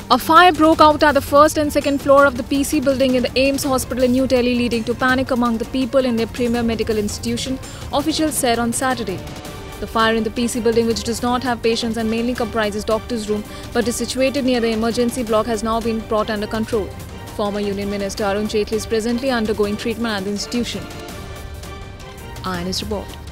A fire broke out at the first and second floor of the PC building in the AIIMS hospital in New Delhi, leading to panic among the people in their premier medical institution, officials said on Saturday. The fire in the PC building, which does not have patients and mainly comprises doctor's room but is situated near the emergency block, has now been brought under control. Former Union Minister Arun Jaitley is presently undergoing treatment at the institution. AIIMS report.